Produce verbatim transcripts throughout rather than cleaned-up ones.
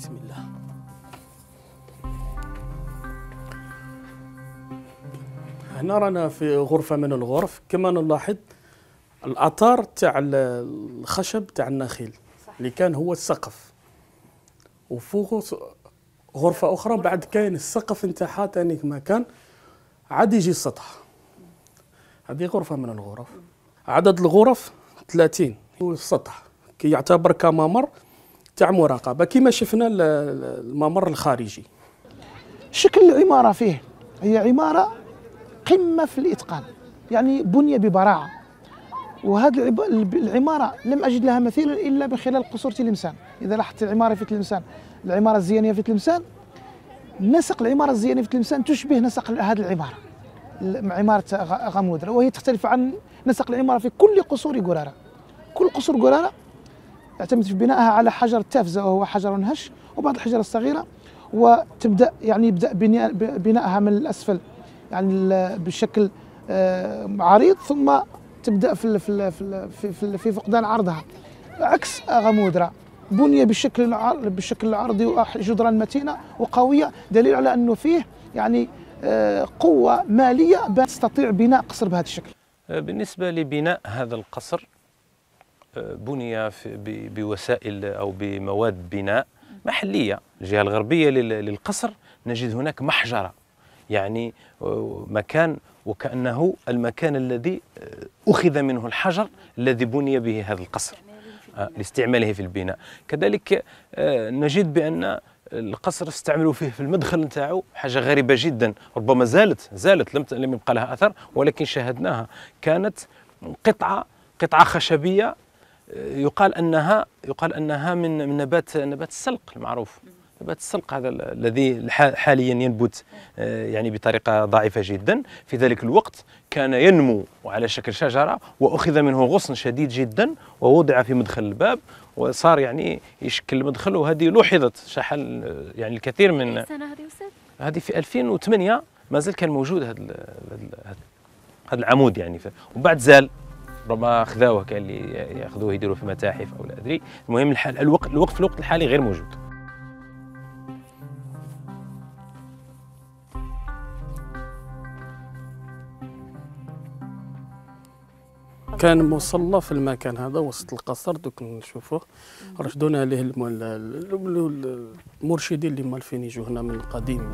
بسم الله. هنا رانا في غرفة من الغرف، كما نلاحظ الأطار تاع الخشب تاع النخيل اللي كان هو السقف، وفوقه غرفة أخرى بعد كاين السقف نتاعها ثاني كما كان عاد يجي السطح. هذه غرفة من الغرف، عدد الغرف ثلاثين، والسطح كي يعتبر كممر تاع مراقبة كما شفنا الممر الخارجي. شكل العمارة فيه هي عمارة قمة في الإتقان، يعني بني ببراعة، وهذه العمارة لم أجد لها مثيلا إلا من خلال قصور تلمسان. إذا لاحظت العمارة في تلمسان، العمارة الزينية في تلمسان، نسق العمارة الزينية في تلمسان تشبه نسق هذه العمارة، عمارة غمودرة، وهي تختلف عن نسق العمارة في كل قصور قرارة. كل قصور قرارة يعتمد في بنائها على حجر التافزة وهو حجر هش وبعض الحجر الصغيرة، وتبدأ يعني يبدأ بنائها من الأسفل يعني بشكل عريض، ثم تبدأ في في في في فقدان عرضها، عكس غمودرة بنية بالشكل بالشكل العرضي وجدران متينة وقوية، دليل على أنه فيه يعني قوة مالية تستطيع بناء قصر بهذا الشكل. بالنسبة لبناء هذا القصر بني بوسائل أو بمواد بناء محلية. الجهة الغربية للقصر نجد هناك محجرة، يعني مكان وكأنه المكان الذي أخذ منه الحجر الذي بني به هذا القصر لاستعماله في البناء. كذلك نجد بأن القصر استعملوا فيه في المدخل نتاعو حاجة غريبة جدا، ربما زالت زالت لم لم يبقى لها أثر ولكن شاهدناها، كانت قطعة قطعة خشبية يقال أنها يقال أنها من من نبات نبات السلق المعروف. نبات السلق هذا الذي حاليا ينبت يعني بطريقة ضعيفة جدا، في ذلك الوقت كان ينمو على شكل شجرة وأخذ منه غصن شديد جدا ووضع في مدخل الباب وصار يعني يشكل مدخل. وهذه لوحظت شحال يعني الكثير من أي سنة هذه أستاذ؟ هذه في ألفين وثمانية ما زال كان موجود هذا هذا العمود يعني، وبعد زال ربما اخذوه، كان اللي ياخذوه يديروه في متاحف او لا ادري. المهم الحال الوقت الوقت في الوقت الحالي غير موجود. كان مصلى في المكان هذا وسط القصر، دوك نشوفوه رشدونا عليه المرشدين اللي مالفين يجوا هنا من القديم.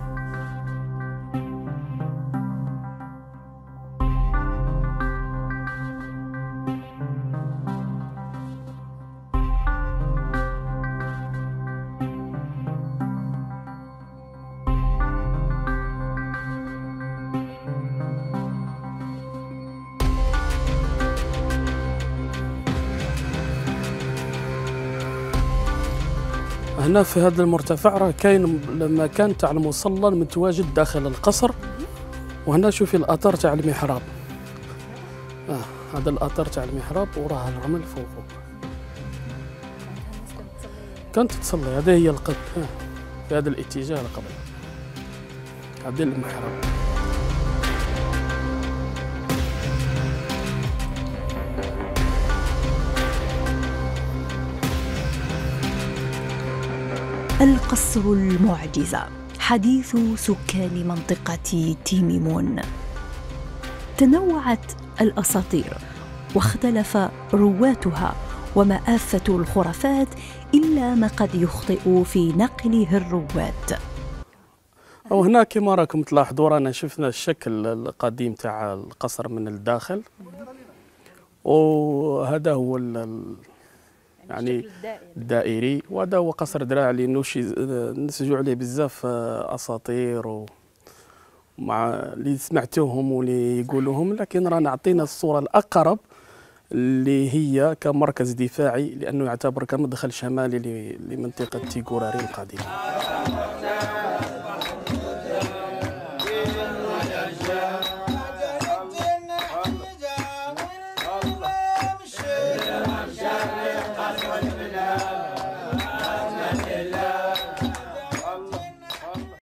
هنا في هذا المرتفع راه كاين المكان تاع المصلى المتواجد داخل القصر، وهنا شوفي الاثر تاع المحراب. اه هذا الاثر تاع المحراب وراه الرمل فوقه. كانت تصلي، هذه هي القبله آه. في هذا الاتجاه القبله، هذا المحراب. القصر المعجزة حديث سكان منطقة تيميمون. تنوعت الأساطير واختلف رواتها ومآفة الخرافات إلا ما قد يخطئ في نقله الرواد. وهنا كما راكم تلاحظوا رانا شفنا الشكل القديم تاع القصر من الداخل، وهذا هو يعني الدائري، وهذا هو قصر دراع اللي نسجوا عليه بزاف اساطير ومع اللي سمعتوهم واللي يقولوهم، لكن رانا عطينا الصوره الاقرب اللي هي كمركز دفاعي، لانه يعتبر كمدخل شمالي لمنطقه تيغوراري القديمه.